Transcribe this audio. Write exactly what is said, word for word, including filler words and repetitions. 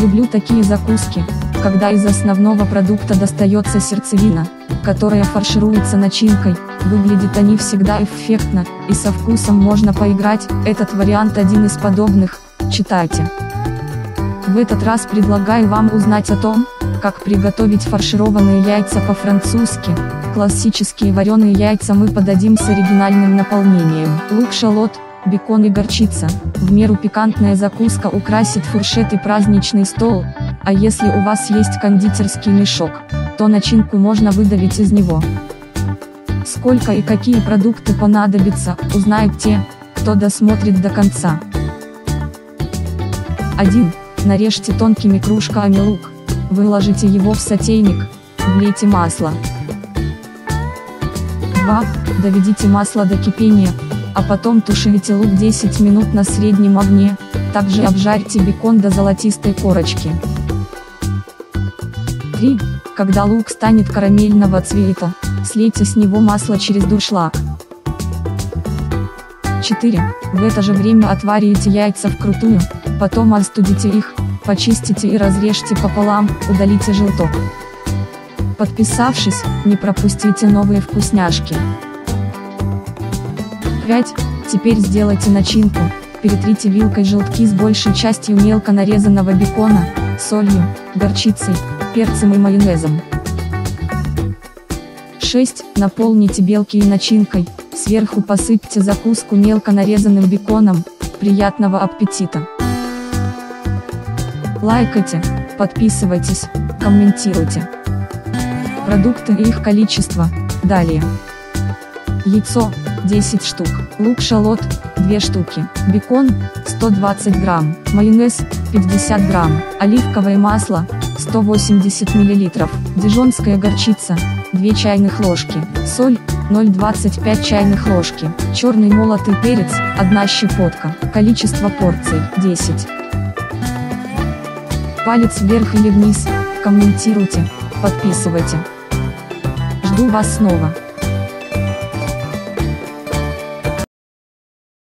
Люблю такие закуски, когда из основного продукта достается сердцевина, которая фаршируется начинкой. Выглядят они всегда эффектно, и со вкусом можно поиграть. Этот вариант один из подобных, читайте. В этот раз предлагаю вам узнать о том, как приготовить фаршированные яйца по-французски. Классические вареные яйца мы подадим с оригинальным наполнением. Лук, шалот, бекон и горчица. В меру пикантная закуска украсит фуршет и праздничный стол, а если у вас есть кондитерский мешок, то начинку можно выдавить из него. Сколько и какие продукты понадобятся, узнают те, кто досмотрит до конца. один. Нарежьте тонкими кружками лук. Выложите его в сотейник, влейте масло. два. Доведите масло до кипения, а потом тушите лук десять минут на среднем огне, также обжарьте бекон до золотистой корочки. три. Когда лук станет карамельного цвета, слейте с него масло через дуршлаг. четыре. В это же время отварите яйца вкрутую, потом остудите их, почистите и разрежьте пополам, удалите желток. Подписавшись, не пропустите новые вкусняшки. пять. Теперь сделайте начинку, перетрите вилкой желтки с большей частью мелко нарезанного бекона, солью, горчицей, перцем и майонезом. шесть. Наполните белки и начинкой, сверху посыпьте закуску мелко нарезанным беконом. Приятного аппетита! Лайкайте, подписывайтесь, комментируйте. Продукты и их количество, далее. Яйцо, десять штук, лук, шалот, две штуки, бекон, сто двадцать грамм, майонез, пятьдесят грамм, оливковое масло, сто восемьдесят миллилитров, дижонская горчица, две чайных ложки, соль, ноль целых двадцать пять чайных ложки, черный молотый перец, одна щепотка, количество порций, десять. Палец вверх или вниз, комментируйте, подписывайте. Жду вас снова.